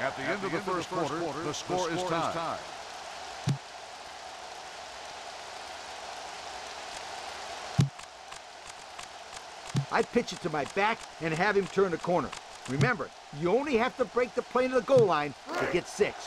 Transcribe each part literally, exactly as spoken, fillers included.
At the end of the first quarter, the score is tied. I pitch it to my back and have him turn the corner. Remember, you only have to break the plane of the goal line to get six.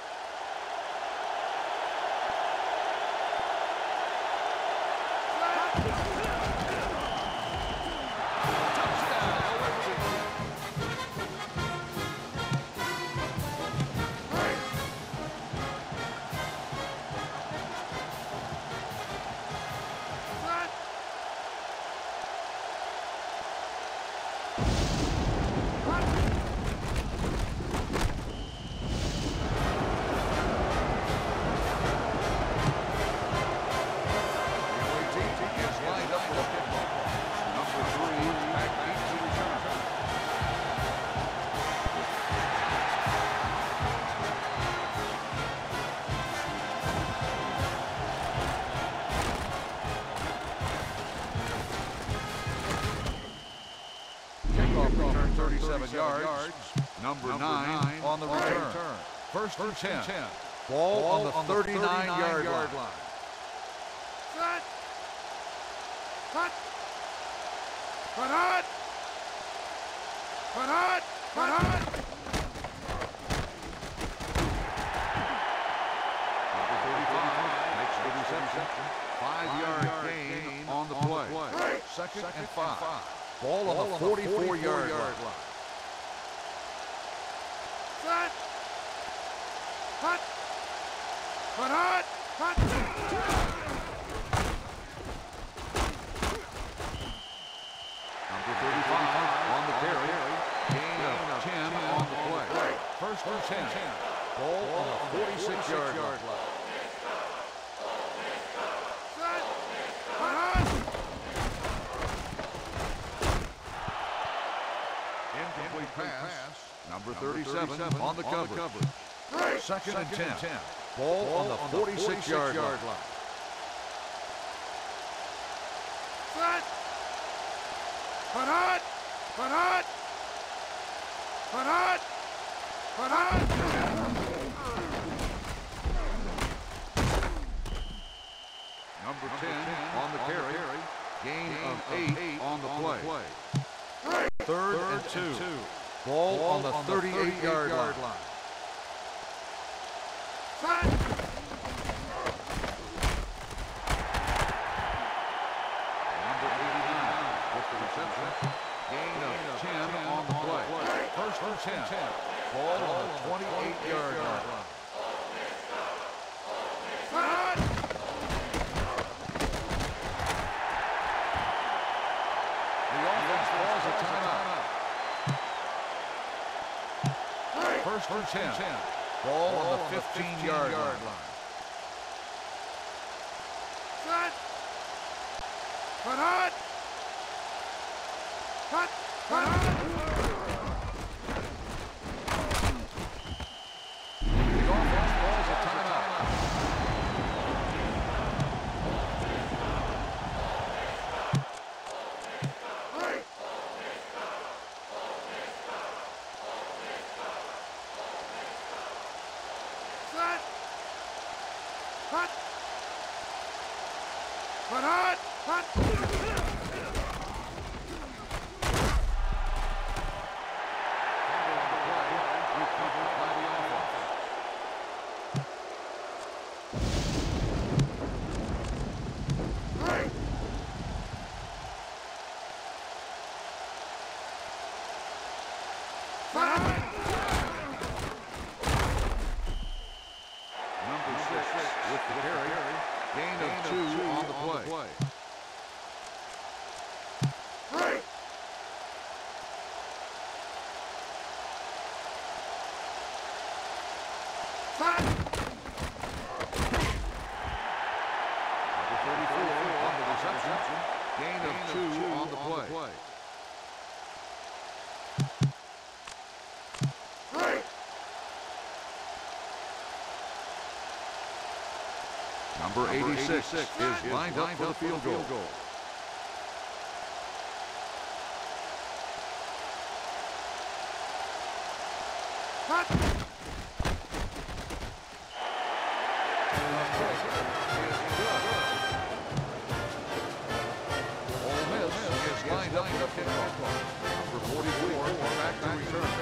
Return thirty-seven yards. Number, Number nine, nine on the return. return. First, First and ten. ten. Ball, Ball on the thirty-nine yard line. line. Set. Cut. Cut on. Cut on. Cut on. Number thirty-five makes the reception. Five-yard gain on the play. play. Second, Second and five. And five. Ball, Ball on the forty-four yard line. line. Set. Cut. Cut on. Cut. Number thirty-five on the carry. Gain of ten on the play. First and ten. Ball on the forty-six yard line. Set. Cut on. Incomplete pass. Number thirty-seven on the coverage. Second and ten. Ball on the forty-six yard line. Set. Cut on. Cut on. Cut on. Cut on. Number ten on the carry. Gain of eight on the play. Third and two. Ball, Ball on the thirty-eight yard line. line. Set. Number eighty-nine with the reception. Gain of ten on the play. First and ten. Ball on the twenty-eight yard line. Set. The offense calls a timeout. First and ten. Ball on the fifteen yard line. Set. Cut on. Cut. Cut on. The offense calls a timeout. Set. Cut. Cut on. Cut. Number six with the carry. Gain of two on the play. Number thirty-four on the reception. Gain of two on the play. Number eighty-six is lined up for the field goal. Cut. lined up for the kickoff. Number forty-four, back to return.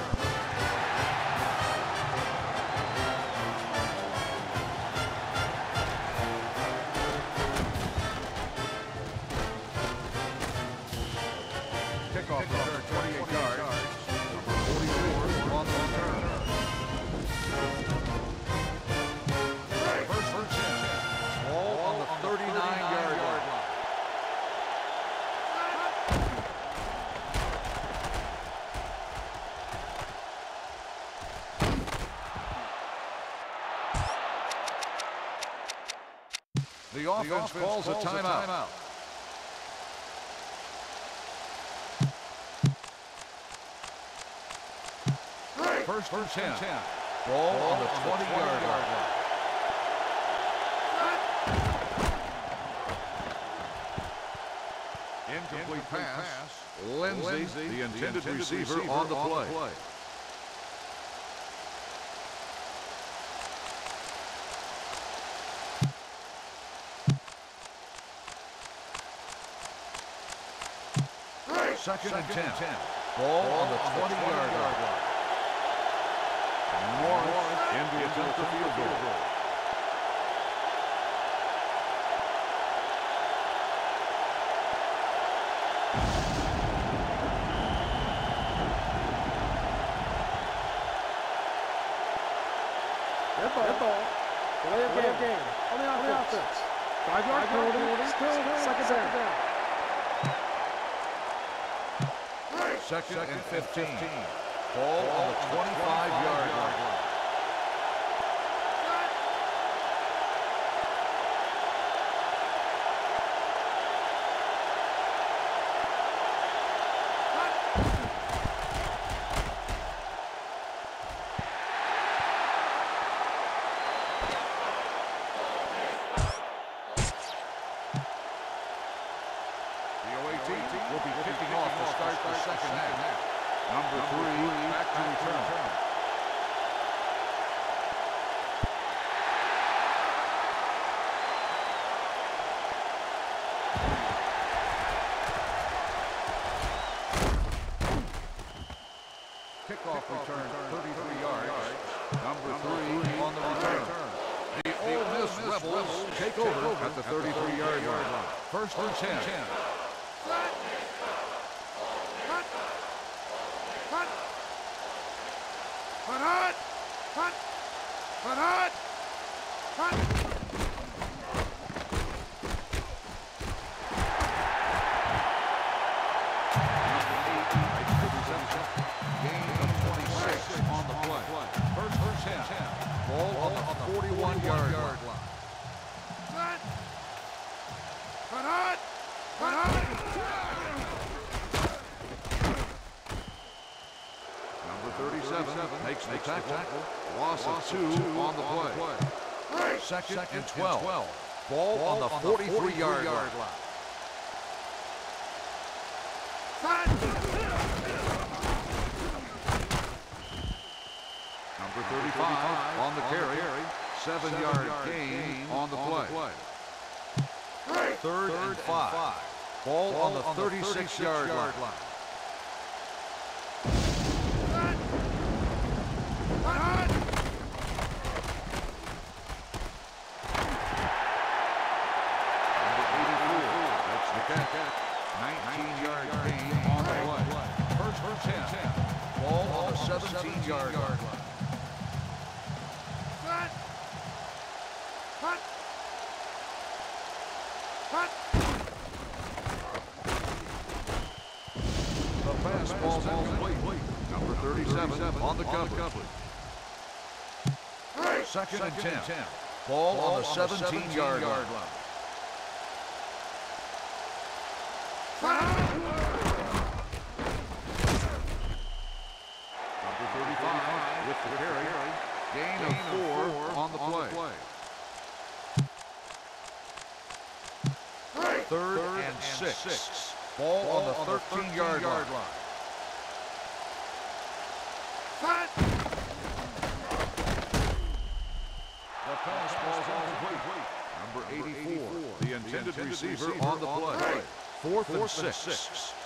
Kickoff return, twenty-eight yards. Number forty-four on the return. First and ten. Ball on the thirty-nine yard line. The offense, the offense calls, calls a timeout. A timeout. First and ten. ten. Ball, Ball on the twenty-yard line. Incomplete pass. pass. Lindsay, Lindsay, the intended, the intended receiver, receiver on the play. On the play. Second, Second and ten. ten. Ball, Ball on the twenty-yard line. North in the attempt to field goal. Red ball. Red ball. Delay of game. game. On the offense. On the offense. Five yard penalty. Still second down. down. Second, Second and fifteen. fifteen. Ball, Ball on the twenty-five yard line. The O A T will be kicking off to start the second half. Number three, back to return. Kickoff return, thirty-three yards. Number three on the return. The Ole Miss Rebels take over at the thirty-three yard line. First and ten. Hut, hut, hut, hut, hut. Gain of twenty-six on the play. First and ten. Ball on the forty-one yard line. Hut, hut, hut, hut. thirty-seven makes the tackle. Loss of two on the play. Second and twelve. Ball on the forty-three yard line. Number thirty-five on the carry. Seven yard gain on the play. Third and five. Ball on the thirty-six yard line. nineteen yard gain on the play. First and ten. Ball on the seventeen yard line. Hut, hut, hut. The pass ball's incomplete. Number thirty-seven on the cover. Second and ten. Ball on the seventeen yard line. Number thirty-five with the carry. Gain of four on the play. Third and six. Ball on the thirteen yard line. The pass ball's incomplete. Number eighty-four, the intended receiver on the play. Fourth and six.